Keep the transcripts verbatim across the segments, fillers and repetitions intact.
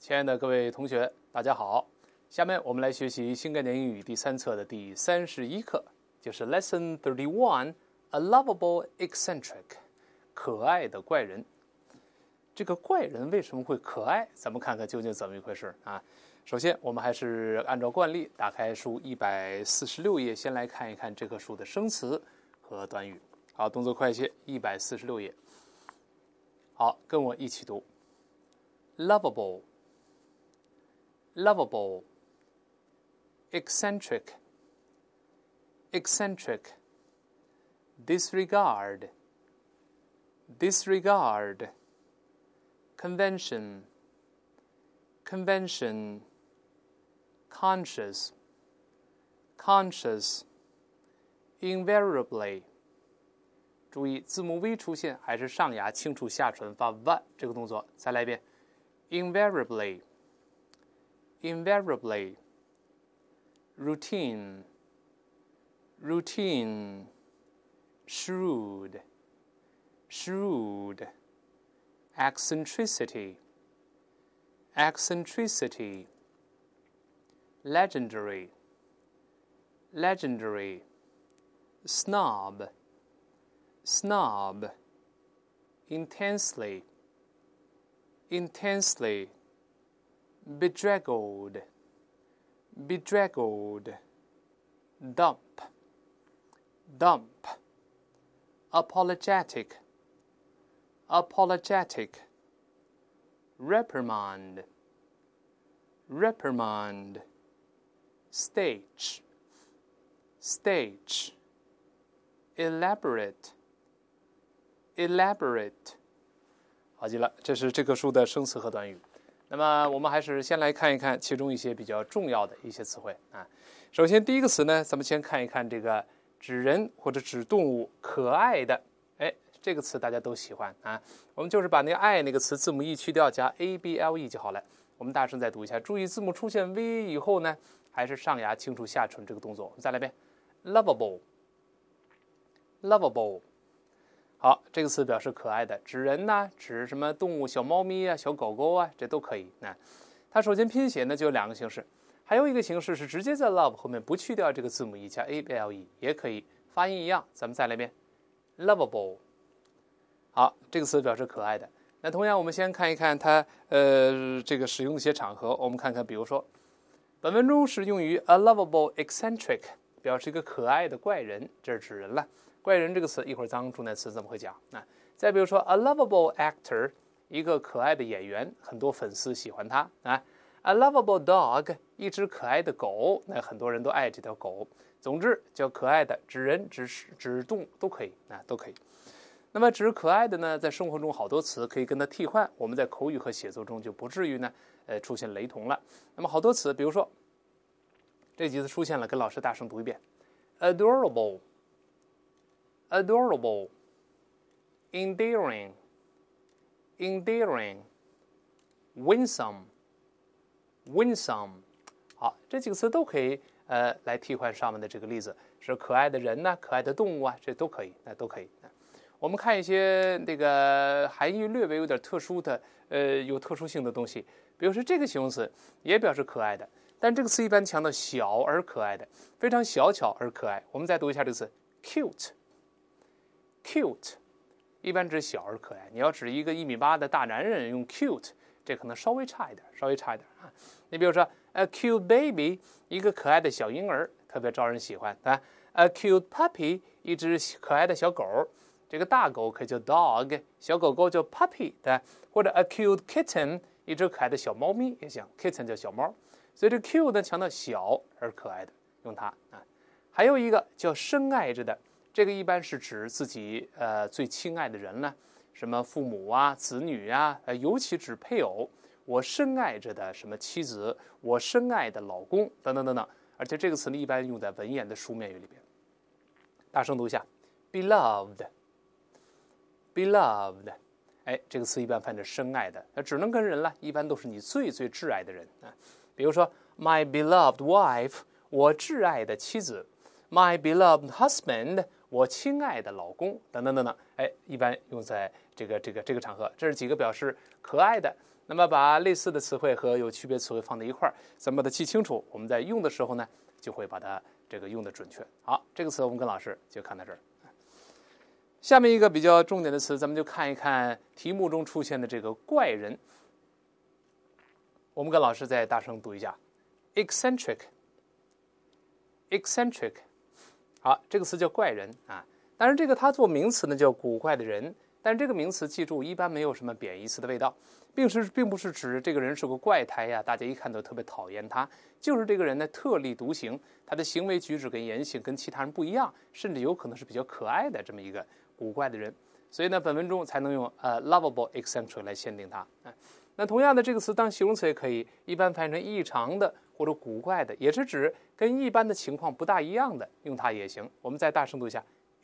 亲爱的各位同学，大家好。下面我们来学习新概念英语第三册的第三十一课，就是 Lesson thirty-one, A Lovable Eccentric， 可爱的怪人。这个怪人为什么会可爱？咱们看看究竟怎么一回事啊？首先，我们还是按照惯例打开书一百四十六页，先来看一看这棵树的生词和短语。好，动作快些，一百四十六页。好，跟我一起读 ：lovable, lovable, eccentric, eccentric, disregard, disregard, convention, convention, conscious, conscious, invariably。注意字母 V 出现还是上牙轻触下唇发 v 这个动作，再来一遍 invariably invariably routine routine shrewd shrewd eccentricity eccentricity legendary legendary snob snob, intensely, intensely, bedraggled, bedraggled, dump, dump, apologetic, apologetic, reprimand, reprimand, stage, stage, elaborate, elaborate。 好极了，这是这棵树的生词和短语。那么我们还是先来看一看其中一些比较重要的一些词汇啊。首先第一个词呢，咱们先看一看这个指人或者指动物可爱的。哎，这个词大家都喜欢啊。我们就是把那个爱那个词字母 e 去掉，加 a b l e 就好了。我们大声再读一下，注意字母出现 v 以后呢，还是上牙轻触下唇这个动作。我们再来一遍 ，lovable。lovable， 好，这个词表示可爱的，指人呐，指什么动物，小猫咪啊，小狗狗啊，这都可以。那它首先拼写呢就有两个形式，还有一个形式是直接在 love 后面不去掉这个字母 e 加 a b l e 也可以，发音一样。咱们再来一遍 ，lovable。好，这个词表示可爱的。那同样，我们先看一看它呃这个使用的一些场合，我们看看，比如说，本文中是用于 a lovable eccentric， 表示一个可爱的怪人，这是指人了。怪人这个词一会儿咱们重点词怎么会讲啊？再比如说 a lovable actor， 一个可爱的演员，很多粉丝喜欢他啊。a lovable dog， 一只可爱的狗，那很多人都爱这条狗。总之叫可爱的，指人、指指动都可以啊，都可以。那么指可爱的呢，在生活中好多词可以跟它替换，我们在口语和写作中就不至于呢呃出现雷同了。那么好多词，比如说这几次出现了，跟老师大声读一遍 adorable。adorable, endearing, endearing, winsome, winsome。 好，这几个词都可以呃来替换上面的这个例子，是可爱的人呢、啊，可爱的动物啊，这都可以，那都可以。我们看一些这个含义略微有点特殊的呃有特殊性的东西，比如说这个形容词也表示可爱的，但这个词一般强调小而可爱的，非常小巧而可爱。我们再读一下这个词 cute。cute 一般指小而可爱，你要指一个一米八的大男人用 cute， 这可能稍微差一点，稍微差一点啊。你比如说 a cute baby， 一个可爱的小婴儿，特别招人喜欢啊。a cute puppy， 一只可爱的小狗，这个大狗可以叫 dog， 小狗狗叫 puppy 的，或者 a cute kitten， 一只可爱的小猫咪也行 ，kitten 叫小猫。所以这 cute 呢强调小而可爱的，用它啊。还有一个叫深爱着的。这个一般是指自己呃最亲爱的人呢，什么父母啊、子女啊，呃，尤其指配偶。我深爱着的什么妻子，我深爱的老公等等等等。而且这个词呢，一般用在文言的书面语里边。大声读一下 ，beloved，beloved， 哎，这个词一般翻译成深爱的，那只能跟人了，一般都是你最最挚爱的人啊。比如说 ，my beloved wife， 我挚爱的妻子 ；my beloved husband， 我亲爱的老公，等等等等。哎，一般用在这个这个这个场合。这是几个表示可爱的， 那么把类似的词汇和有区别词汇放在一块儿，咱们把它记清楚，我们在用的时候呢，就会把它这个用的准确。好，这个词我们跟老师就看到这儿。下面一个比较重点的词，咱们就看一看题目中出现的这个怪人。我们跟老师再大声读一下 eccentric。eccentric， 好，这个词叫怪人啊。当然，这个它做名词呢叫古怪的人，但是这个名词记住一般没有什么贬义词的味道，并是并不是指这个人是个怪胎呀，大家一看都特别讨厌他，就是这个人呢特立独行，他的行为举止跟言行跟其他人不一样，甚至有可能是比较可爱的这么一个古怪的人。所以呢，本文中才能用呃 lovable eccentric 来限定它。啊，那同样的这个词当形容词也可以，一般翻译成异常的或者古怪的，也是指跟一般的情况不大一样的，用它也行。我们再大声读一下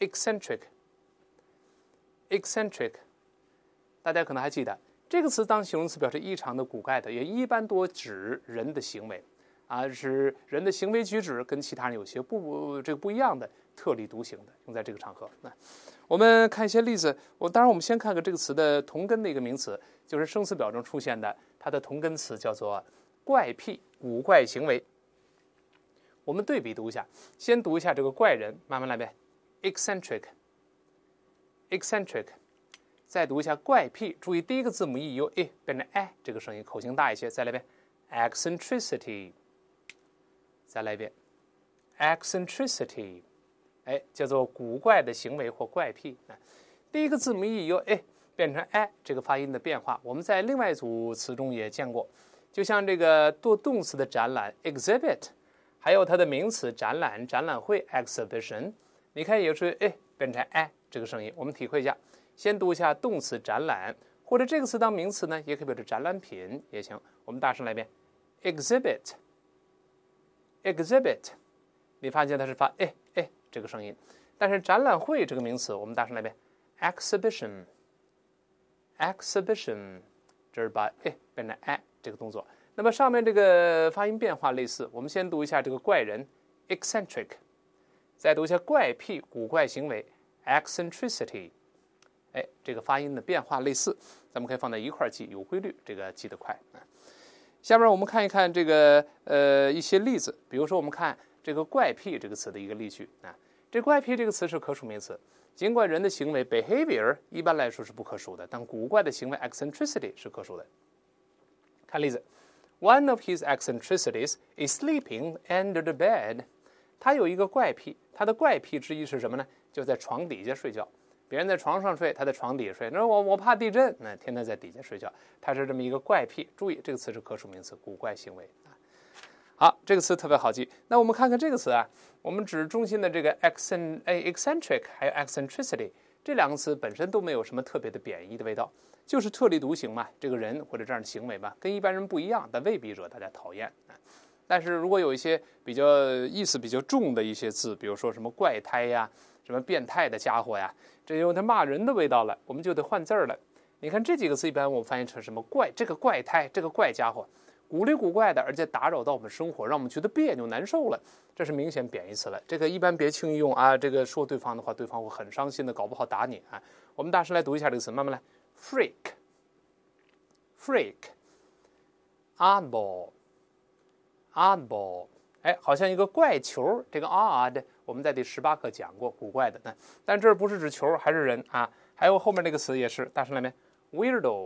eccentric。eccentric， 大家可能还记得这个词当形容词表示异常的、古怪的，也一般多指人的行为啊，是人的行为举止跟其他人有些不这个不一样的、特立独行的，用在这个场合。那我们看一些例子，我当然我们先看看这个词的同根的一个名词，就是生词表中出现的，它的同根词叫做怪癖、古怪行为。我们对比读一下，先读一下这个怪人，慢慢来呗 ，eccentric。eccentric， 再读一下怪癖，注意第一个字母 e 由 e 变成 i， 这个声音口型大一些。再来一遍 eccentricity， 再来一遍 eccentricity， 哎，叫做古怪的行为或怪癖。第一个字母 e 由 e 变成 i， 这个发音的变化，我们在另外一组词中也见过，就像这个做动词的展览 exhibit， 还有它的名词展览、展览会 exhibition， 你看也是 e 变成 i。这个声音我们体会一下，先读一下动词展览，或者这个词当名词呢，也可以表示展览品也行。我们大声来一遍 exhibit。 exhibit， 你发现它是发哎哎这个声音，但是展览会这个名词我们大声来一遍 exhibition。 exhibition， 这是把哎变成哎这个动作。那么上面这个发音变化类似，我们先读一下这个怪人 eccentric， 再读一下怪癖、古怪行为eccentricity， 哎，这个发音的变化类似，咱们可以放在一块儿记，有规律，这个记得快。下面我们看一看这个呃一些例子，比如说我们看这个怪癖这个词的一个例句啊，这怪癖这个词是可数名词，尽管人的行为 behavior 一般来说是不可数的，但古怪的行为 eccentricity 是可数的。看例子 ，One of his eccentricities is sleeping under the bed。他有一个怪癖，他的怪癖之一是什么呢？就在床底下睡觉。别人在床上睡，他在床底下睡。那我我怕地震，那天天在底下睡觉，他是这么一个怪癖。注意，这个词是可数名词，古怪行为。好，这个词特别好记。那我们看看这个词啊，我们指中心的这个 eccentric 还有 eccentricity 这两个词本身都没有什么特别的贬义的味道，就是特立独行嘛，这个人或者这样的行为吧，跟一般人不一样，但未必惹大家讨厌。但是如果有一些比较意思比较重的一些字，比如说什么怪胎呀、什么变态的家伙呀，这有点骂人的味道了，我们就得换字儿了。你看这几个字一般我们翻译成什么怪，这个怪胎，这个怪家伙，古里古怪的，而且打扰到我们生活，让我们觉得别扭难受了，这是明显贬义词了。这个一般别轻易用啊，这个说对方的话，对方会很伤心的，搞不好打你啊。我们大声来读一下这个词，慢慢来 freak freak oddball oddball， 哎，好像一个怪球，这个 odd 我们在第十八课讲过，古怪的。那但这不是指球，还是人啊。还有后面这个词也是，大声来面 weirdo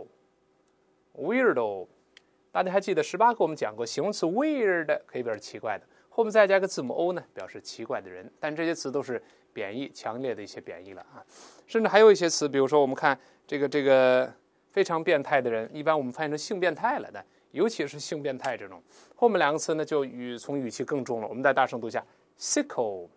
weirdo， 大家还记得十八课我们讲过，形容词 weird 可以表示奇怪的，后面再加个字母 o 呢，表示奇怪的人。但这些词都是贬义，强烈的一些贬义了啊。甚至还有一些词，比如说我们看这个这个非常变态的人，一般我们翻译成性变态了的。尤其是性变态这种，后面两个词呢就语从语气更重了。我们再大声读一下 ，sicko，sicko，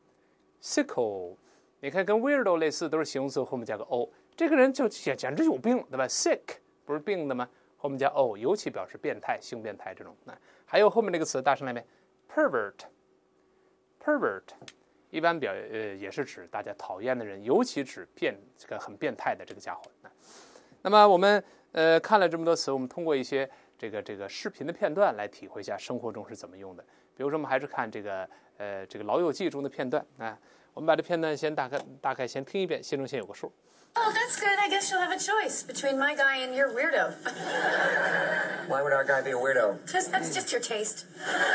你看跟 weirdo 类似，都是形容词后面加个 o， 这个人就简简直有病，对吧 ？sick 不是病的吗？后面加 o， 尤其表示变态、性变态这种。那还有后面这个词，大声来面 ，pervert，pervert， 一般表呃也是指大家讨厌的人，尤其指变这个很变态的这个家伙。那么我们呃看了这么多词，我们通过一些这个这个视频的片段来体会一下生活中是怎么用的。比如说我们还是看这个呃这个老友记中的片段啊，我们把这片段先大概大概先听一遍，心中先有个数。 Oh, that's good. I guess you'll have a choice between my guy and your weirdo. Why would our guy be a weirdo? Because that's just your taste.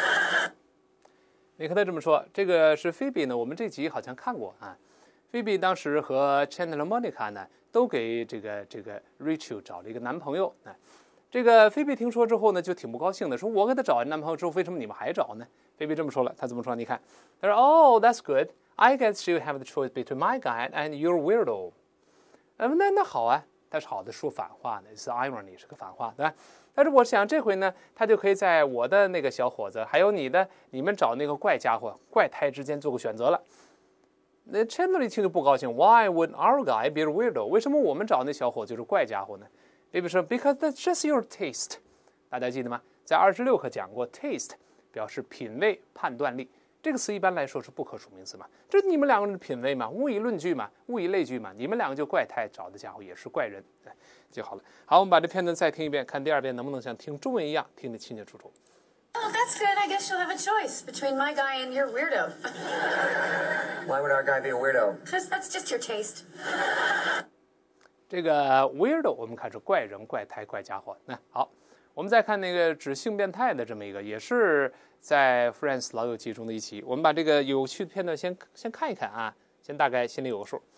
你看他这么说，这个是菲比呢，我们这集好像看过啊。菲比当时和 Chandler Monica 呢，都给这个这个 Rachel 找了一个男朋友啊。这个菲比听说之后呢，就挺不高兴的，说我给他找男朋友之后，为什么你们还找呢？菲比这么说了，他怎么说？你看，他说 ，Oh, that's good. I guess you have the choice between my guy and your weirdo. 呃，那那好啊，但是好的说反话呢，是 irony 是个反话，对吧？但是我想这回呢，他就可以在我的那个小伙子，还有你的，你们找那个怪家伙、怪胎之间做个选择了。那 Chandler 一听就不高兴 ，Why would our guy be a weirdo？ 为什么我们找那小伙就是怪家伙呢？ Baby 说 ，Because that's just your taste。大家记得吗？在二十六课讲过 ，taste 表示品味、判断力。这个词一般来说是不可数名词嘛，这你们两个人的品味嘛，物以论据嘛，物以类聚嘛，你们两个就怪胎找的家伙也是怪人，就好了。好，我们把这片段再听一遍，看第二遍能不能像听中文一样听得清清楚楚。 Oh, that's good. I guess you'll have a choice between my guy and your weirdo. Why would our guy be a weirdo? Because that's just your taste. 这个 weirdo 我们看是怪人、怪胎、怪家伙。那好，我们再看那个指性变态的这么一个，也是在 Friends 老友记中的一期。我们把这个有趣的片段先先看一看啊，先大概心里有个数。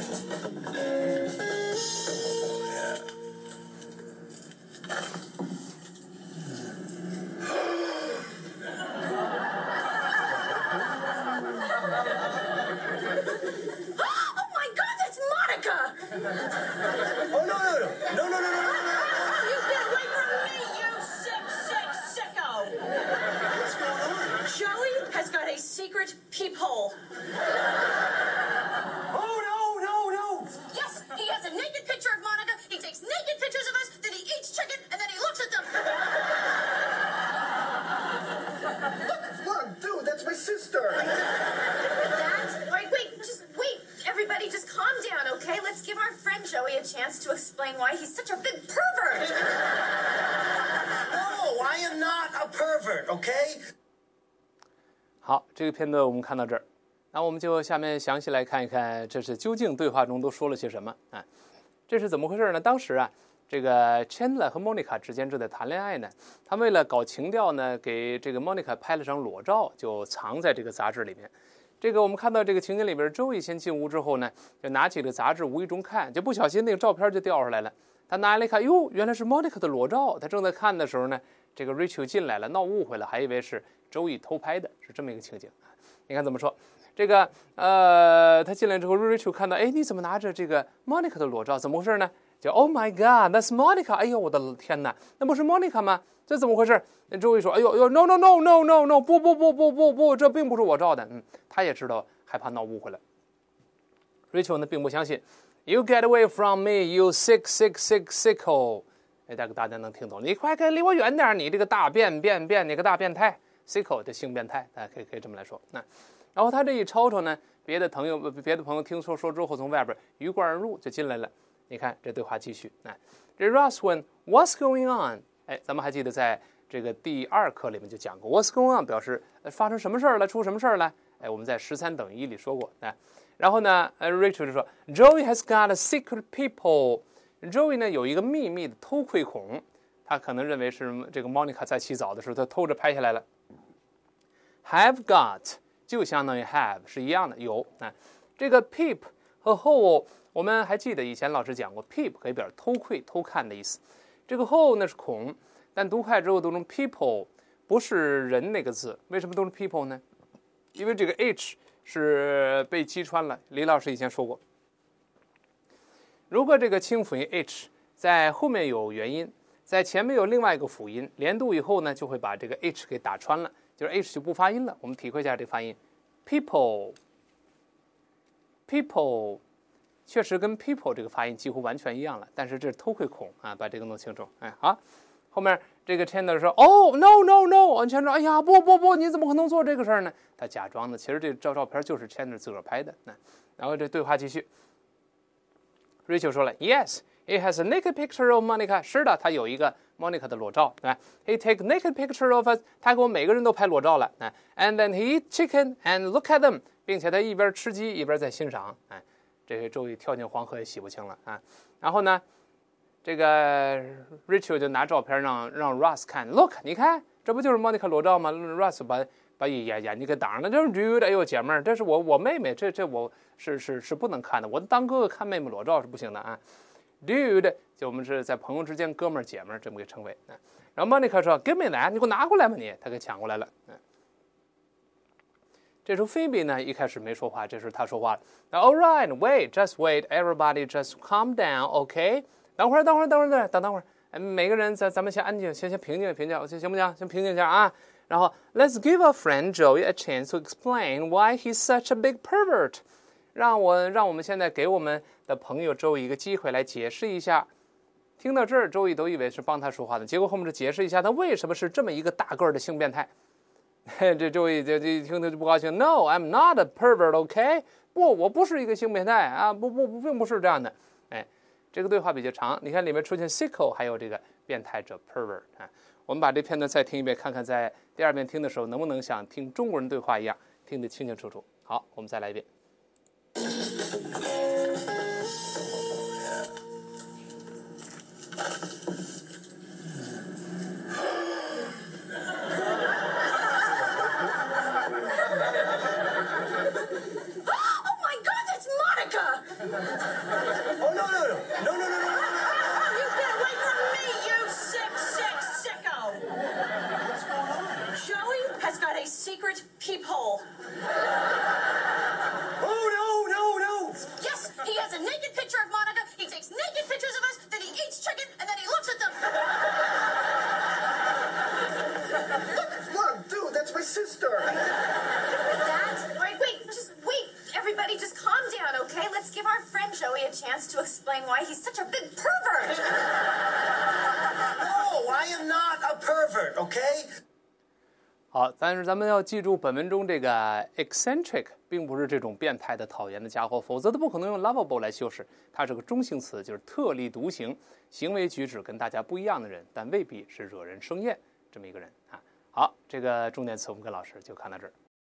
Oh, no, no, no. No, no, no, no, no, no. You get away from me, you sick, sick sicko. What's going on? Joey has got a secret peephole. Oh, no, no, no. Yes, he has a naked picture of Monica. He takes naked pictures of us, then he eats chicken, and then he looks at them. Look, look, dude, that's my sister. Dad? Wait, wait, just wait. Everybody just calm down, okay? Let's give our friend Joey a chance to explain why he's such a big pervert. No, I am not a pervert, okay? 好，这个片段我们看到这儿，那我们就下面详细来看一看，这是究竟对话中都说了些什么啊？这是怎么回事呢？当时啊，这个 Chandler 和 Monica 之间正在谈恋爱呢，他为了搞情调呢，给这个 Monica 拍了张裸照，就藏在这个杂志里面。这个我们看到这个情景里边，周易先进屋之后呢，就拿起了杂志，无意中看，就不小心那个照片就掉出来了。他拿来一看，哟，原来是 Monica 的裸照。他正在看的时候呢，这个 Rachel 进来了，闹误会了，还以为是周易偷拍的，是这么一个情景。你看怎么说？这个呃，他进来之后 ，Rachel 看到，哎，你怎么拿着这个 Monica 的裸照？怎么回事呢？就 Oh my God, that's Monica！ 哎呦，我的天哪，那不是 Monica 吗？这怎么回事？那周易说：“哎呦呦 ，no no no no no no， 不不不不不不，这并不是我照的。”嗯，他也知道害怕闹误会了。Rachel 呢并不相信 ，You get away from me, you sick sick sick sicko！ 哎，大概大家能听懂，你快快离我远点，你这个大变变变，你个大变态 ，sicko 的性变态，大家可以可以这么来说。那然后他这一吵吵呢，别的朋友别的朋友听说说之后，从外边鱼贯而入就进来了。你看这对话继续，哎，这 Ross 问 What's going on？ 哎，咱们还记得在这个第二课里面就讲过 What's going on 表示、呃、发生什么事儿了，出什么事儿了？哎，我们在十三等于一里说过，哎，然后呢，呃 ，Rachel 就说 Joey has got a secret peephole。Joey 呢有一个秘密的偷窥孔，他可能认为是这个 Monica 在洗澡的时候，他偷着拍下来了。Have got 就相当于 have 是一样的，有啊。这个 peep 和 hole 我们还记得以前老师讲过 ，peep 可以表示偷窥、偷看的意思。这个 hole 呢是孔，但读快之后读成 people， 不是人那个字。为什么都是 people 呢？因为这个 h 是被击穿了。李老师以前说过，如果这个清辅音 h 在后面有元音，在前面有另外一个辅音，连读以后呢，就会把这个 h 给打穿了，就是 h 就不发音了。我们体会一下这个发音 ，people，people。People, 确实跟 people 这个发音几乎完全一样了，但是这是偷窥孔啊，把这个弄清楚。哎，好，后面这个 Chandler 说，哦 ，no no no，Chandler， 哎呀，不不不，你怎么可能做这个事儿呢？他假装的，其实这照照片就是 Chandler 自个儿拍的。那，然后这对话继续 ，Rachel 说了 ，Yes, it has a naked picture of Monica。是的，他有一个 Monica 的裸照。啊 ，He take naked picture of us， 他给我们每个人都拍裸照了。啊 ，And then he eat chicken and look at them， 并且他一边吃鸡一边在欣赏。哎。 这个周易跳进黄河也洗不清了啊。然后呢，这个 Rachel 就拿照片让让 Ross 看 ，Look， 你看，这不就是 Monica 裸照吗 ？Ross 把把眼眼睛给挡上了，这是 dude， 哎呦姐妹儿，这是我我妹妹，这这我是是是不能看的，我当哥哥看妹妹裸照是不行的啊。Dude， 就我们是在朋友之间，哥们儿姐们儿这么给称谓。然后 Monica 说 ：“Give me that， 你给我拿过来吧你。”他给抢过来了。这时候菲比呢一开始没说话，这时候他说话了。All right, wait, just wait, everybody, just calm down, OK？ 等会儿，等会儿，等会儿，等等会儿，每个人咱咱们先安静，先先平静平静，行行不行？先平静一下啊。然后 Let's give our friend Joey a chance to explain why he's such a big pervert。让我让我们现在给我们的朋友周易一个机会来解释一下。听到这儿，周易都以为是帮他说话的，结果后面就解释一下他为什么是这么一个大个儿的性变态。这周易就一听他就不高兴 ，No, I'm not a pervert, OK？ 不，我不是一个性变态啊，不不不，并不是这样的。哎，这个对话比较长，你看里面出现 sicko， 还有这个变态者 pervert 啊。我们把这片段再听一遍，看看在第二遍听的时候能不能像听中国人对话一样听得清清楚楚。好，我们再来一遍。 Oh my God, that's Monica! Oh, no, no, no. No, no, no, no, no, no. You get away from me, you sick, sick sicko! What's going on? Joey has got a secret peephole. Oh, no, no, no. Yes, he has a naked picture of Monica. He takes naked pictures of us, then he eats chicken, and then he looks at them. Look, dude, that's my sister. Dad, wait, wait, just wait. Everybody just calm down, okay? Let's give our friend Joey a chance to explain why he's such a big pervert. No, I am not a pervert, okay? 好，但是咱们要记住，本文中这个 eccentric 并不是这种变态的、讨厌的家伙，否则他不可能用 lovable 来修饰。它是个中性词，就是特立独行，行为举止跟大家不一样的人，但未必是惹人生厌这么一个人啊。好，这个重点词我们跟老师就看到这儿。